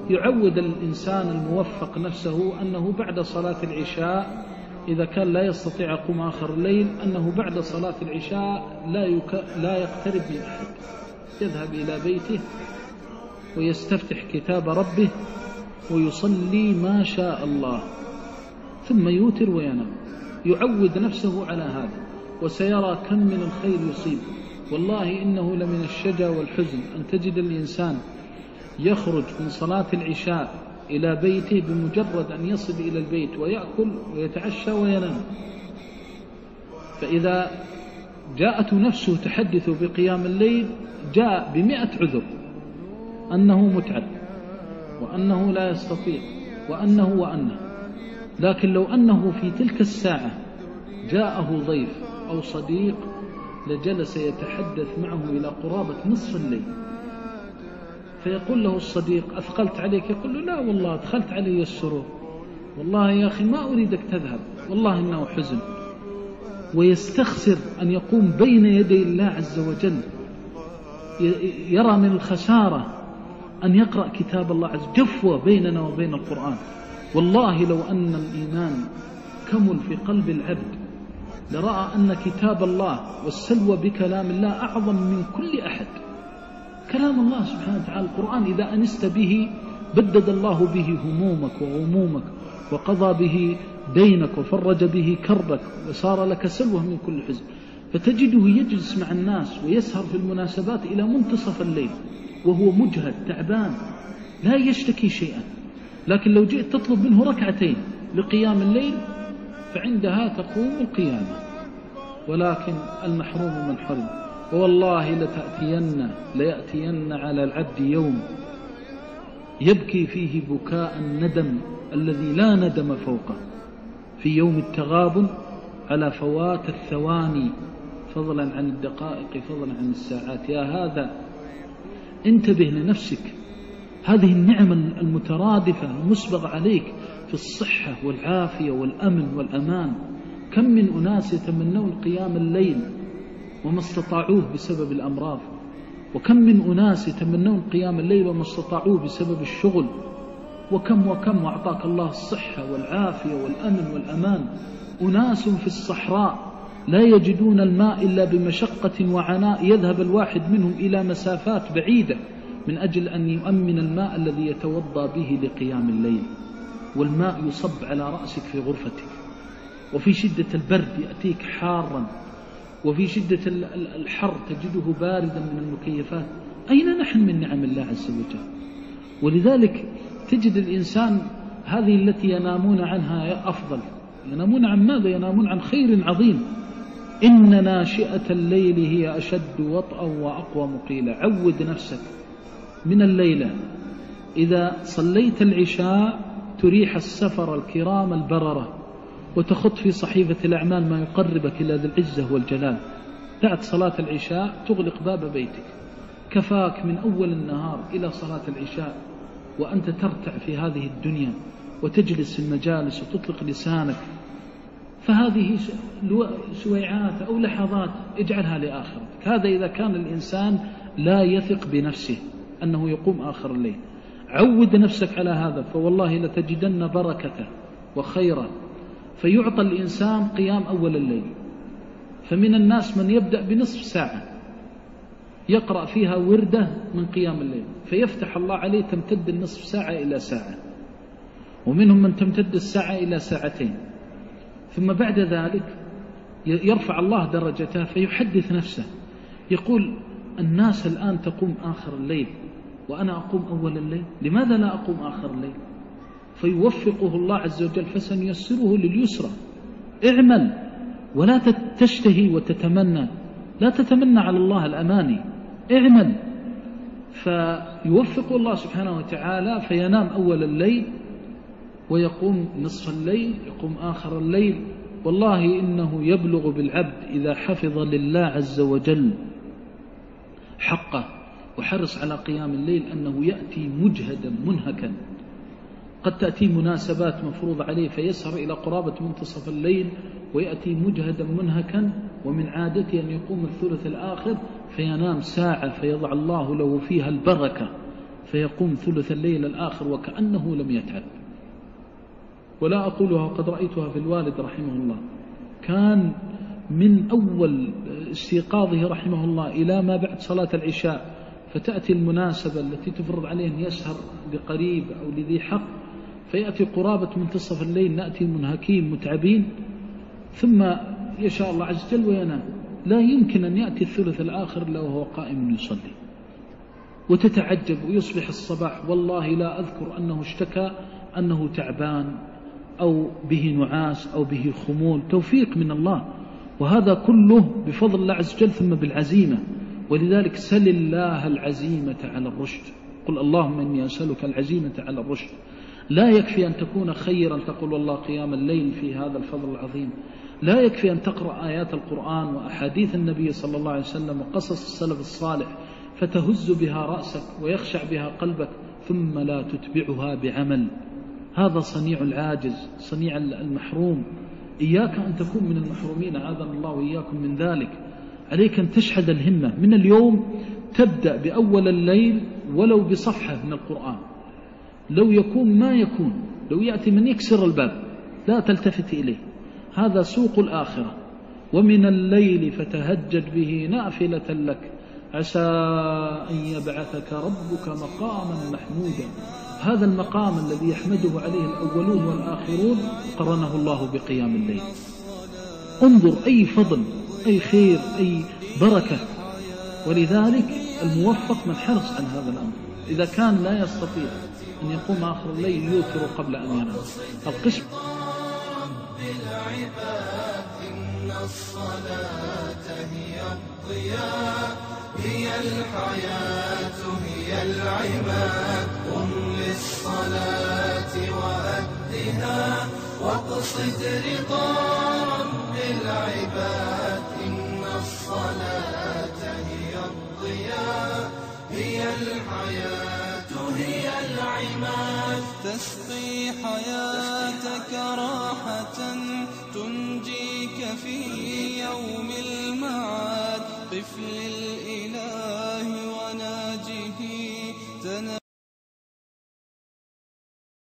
يعود الإنسان الموفق نفسه أنه بعد صلاة العشاء إذا كان لا يستطيع يقوم آخر الليل أنه بعد صلاة العشاء لا يقترب من أحد، يذهب إلى بيته ويستفتح كتاب ربه ويصلي ما شاء الله ثم يوتر وينام. يعود نفسه على هذا وسيرى كم من الخير يصيب. والله إنه لمن الشجا والحزن أن تجد الإنسان يخرج من صلاة العشاء إلى بيته بمجرد أن يصل إلى البيت ويأكل ويتعشى وينام، فإذا جاءت نفسه تحدث بقيام الليل جاء ب100 عذر أنه متعب وأنه لا يستطيع وأنه لكن لو أنه في تلك الساعة جاءه ضيف أو صديق لجلس يتحدث معه إلى قرابة نصف الليل، فيقول له الصديق أثقلت عليك؟ يقول له لا والله أدخلت علي السرور، والله يا أخي ما أريدك تذهب، والله إنه حزن. ويستخسر أن يقوم بين يدي الله عز وجل، يرى من الخسارة أن يقرأ كتاب الله عز وجل، جفوة بيننا وبين القرآن. والله لو أن الإيمان كمل في قلب العبد لرأى أن كتاب الله والسلوى بكلام الله أعظم من كل أحد. كلام الله سبحانه وتعالى القرآن إذا أنست به بدد الله به همومك وغمومك وقضى به دينك وفرج به كربك وصار لك سلوى من كل حزن. فتجده يجلس مع الناس ويسهر في المناسبات إلى منتصف الليل وهو مجهد تعبان لا يشتكي شيئا، لكن لو جئت تطلب منه ركعتين لقيام الليل فعندها تقوم القيامة. ولكن المحروم من حرم. والله ليأتين على العبد يوم يبكي فيه بكاء الندم الذي لا ندم فوقه، في يوم التغابن على فوات الثواني فضلا عن الدقائق فضلا عن الساعات. يا هذا انتبه لنفسك، هذه النعم المترادفة المسبغ عليك في الصحة والعافية والأمن والأمان. كم من أناس يتمنون قيام الليل وما استطاعوه بسبب الأمراض، وكم من أناس يتمنون قيام الليل وما استطاعوه بسبب الشغل، وكم وأعطاك الله الصحة والعافية والأمن والأمان. أناس في الصحراء لا يجدون الماء إلا بمشقة وعناء، يذهب الواحد منهم إلى مسافات بعيدة من أجل أن يؤمن الماء الذي يتوضأ به لقيام الليل. والماء يصب على رأسك في غرفتك، وفي شدة البرد يأتيك حارا، وفي شدة الحر تجده باردا من المكيفات. أين نحن من نعم الله عز وجل؟ ولذلك تجد الإنسان هذه التي ينامون عنها أفضل. ينامون عن ماذا؟ ينامون عن خير عظيم. إن ناشئة الليل هي أشد وطئا وأقوى مقيلا. عود نفسك من الليلة إذا صليت العشاء تريح السفر الكرام البررة وتخط في صحيفة الأعمال ما يقربك إلى ذي العزة والجلال. بعد صلاة العشاء تغلق باب بيتك، كفاك من أول النهار إلى صلاة العشاء وأنت ترتع في هذه الدنيا وتجلس في المجالس وتطلق لسانك. فهذه سويعات أو لحظات اجعلها لآخرتك. هذا إذا كان الإنسان لا يثق بنفسه أنه يقوم آخر الليل. عود نفسك على هذا، فوالله لتجدن بركته وخيرا. فيعطى الإنسان قيام أول الليل. فمن الناس من يبدأ بنصف ساعة يقرأ فيها وردة من قيام الليل، فيفتح الله عليه تمتد النصف ساعة إلى ساعة، ومنهم من تمتد الساعة إلى ساعتين. ثم بعد ذلك يرفع الله درجته فيحدث نفسه يقول الناس الآن تقوم آخر الليل وأنا أقوم أول الليل، لماذا لا أقوم آخر الليل؟ فيوفقه الله عز وجل فسنيسره لليسرى. اعمل ولا تشتهي وتتمنى، لا تتمنى على الله الأماني، اعمل. فيوفق الله سبحانه وتعالى فينام أول الليل ويقوم نصف الليل، يقوم آخر الليل. والله إنه يبلغ بالعبد إذا حفظ لله عز وجل حقه وحرص على قيام الليل أنه يأتي مجهدا منهكا. قد تأتي مناسبات مفروض عليه فيسهر إلى قرابة منتصف الليل ويأتي مجهدا منهكا، ومن عادته أن يقوم الثلث الآخر فينام ساعة فيضع الله له فيها البركة، فيقوم ثلث الليل الآخر وكأنه لم يتعب. ولا أقولها، قد رأيتها في الوالد رحمه الله، كان من أول استيقاظه رحمه الله إلى ما بعد صلاة العشاء، فتأتي المناسبة التي تفرض عليه أن يسهر لقريب أو لذي حق، فيأتي قرابة منتصف الليل، نأتي منهكين متعبين، ثم يشاء الله عز وجل وينام. لا يمكن أن يأتي الثلث الآخر إلا وهو قائم يصلي، وتتعجب ويصبح الصباح والله لا أذكر أنه اشتكى أنه تعبان أو به نعاس أو به خمول، توفيق من الله، وهذا كله بفضل الله عز وجل ثم بالعزيمة. ولذلك سل الله العزيمة على الرشد، قل اللهم إني أسألك العزيمة على الرشد. لا يكفي أن تكون خيرا تقول والله قيام الليل في هذا الفضل العظيم، لا يكفي أن تقرأ آيات القرآن وأحاديث النبي صلى الله عليه وسلم وقصص السلف الصالح فتهز بها رأسك ويخشع بها قلبك ثم لا تتبعها بعمل. هذا صنيع العاجز، صنيع المحروم. إياك أن تكون من المحرومين، عاذنا الله وإياكم من ذلك. عليك أن تشحذ الهمة من اليوم، تبدأ بأول الليل ولو بصفحة من القرآن، لو يكون ما يكون، لو يأتي من يكسر الباب لا تلتفت إليه، هذا سوق الآخرة. ومن الليل فتهجد به نافلة لك عسى أن يبعثك ربك مقاما محمودا. هذا المقام الذي يحمده عليه الأولون والآخرون قرنه الله بقيام الليل. انظر أي فضل، أي خير، أي بركة. ولذلك الموفق من حرص عن هذا الأمر. إذا كان لا يستطيع أن يقوم آخر الليل يوتر قبل أن ينام. القسم إن الصلاة هي الضياء، هي الحياة، هي العماد. قم للصلاة وأدها واقصد رضا رب العباد. إن الصلاة هي الضياء، هي الحياة، هي العماد. تسقي حياتك راحة تنجيك في يوم المعاد. قف